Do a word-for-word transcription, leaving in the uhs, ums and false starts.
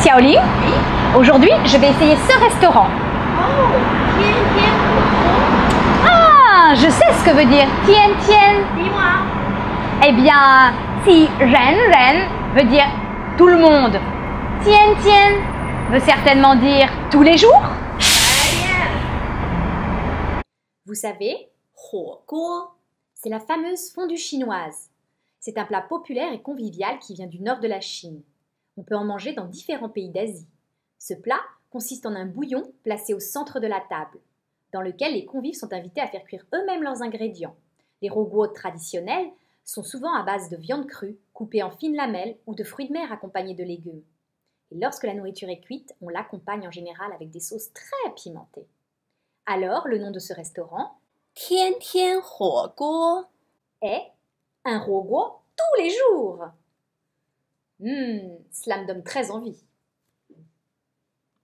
Xiaoling, aujourd'hui je vais essayer ce restaurant. Oh, Tian Tian Ho Ah, je sais ce que veut dire Tian Tian. Ho. Dis-moi. Eh bien, si Ren Ren veut dire tout le monde, Tian Tian veut certainement dire tous les jours. Très bien. Vous savez, huo guo, c'est la fameuse fondue chinoise. C'est un plat populaire et convivial qui vient du nord de la Chine. On peut en manger dans différents pays d'Asie. Ce plat consiste en un bouillon placé au centre de la table, dans lequel les convives sont invités à faire cuire eux-mêmes leurs ingrédients. Les roguos traditionnels sont souvent à base de viande crue, coupée en fines lamelles, ou de fruits de mer accompagnés de légumes. Et lorsque la nourriture est cuite, on l'accompagne en général avec des sauces très pimentées. Alors, le nom de ce restaurant, Tian Tian Ho Guo. est un roguo tous les jours. Hum, cela me donne très envie.